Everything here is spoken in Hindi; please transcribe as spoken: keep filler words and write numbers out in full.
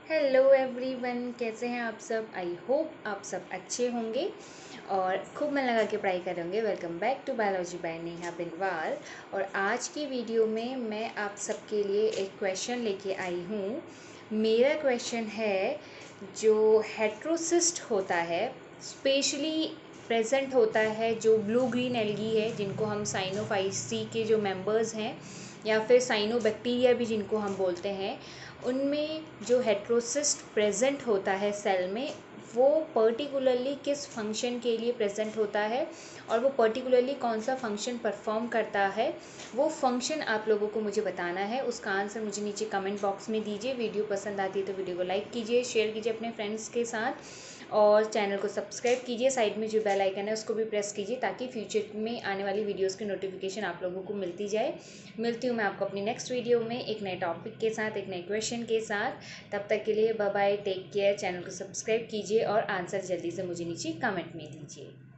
हेलो एवरीवन, कैसे हैं आप सब। आई होप आप सब अच्छे होंगे और खूब मन लगा के पढ़ाई कर रहे होंगे। Welcome back to biology by Neha Binwal. और आज की वीडियो में मैं आप सबके लिए एक क्वेश्चन लेके आई हूँ। मेरा क्वेश्चन है, जो हेट्रोसिस्ट होता है स्पेशली प्रेजेंट होता है, जो ब्लू ग्रीन एल्गी है जिनको हम साइनोफाइसी के जो मेंबर्स हैं या फिर साइनोबैक्टीरिया भी जिनको हम बोलते हैं, उनमें जो हेट्रोसिस्ट प्रेजेंट होता है सेल में, वो पर्टिकुलरली किस फंक्शन के लिए प्रेजेंट होता है और वो पर्टिकुलरली कौन सा फंक्शन परफॉर्म करता है, वो फंक्शन आप लोगों को मुझे बताना है। उसका आंसर मुझे नीचे कमेंट बॉक्स में दीजिए। वीडियो पसंद आती है तो वीडियो को लाइक कीजिए, शेयर कीजिए अपने फ्रेंड्स के साथ और चैनल को सब्सक्राइब कीजिए। साइड में जो बेल आइकन है उसको भी प्रेस कीजिए ताकि फ्यूचर में आने वाली वीडियोस की नोटिफिकेशन आप लोगों को मिलती जाए। मिलती हूँ मैं आपको अपनी नेक्स्ट वीडियो में एक नए टॉपिक के साथ, एक नए क्वेश्चन के साथ। तब तक के लिए bye bye, take care. Channel को सब्सक्राइब कीजिए और आंसर जल्दी से मुझे नीचे कमेंट में दीजिए।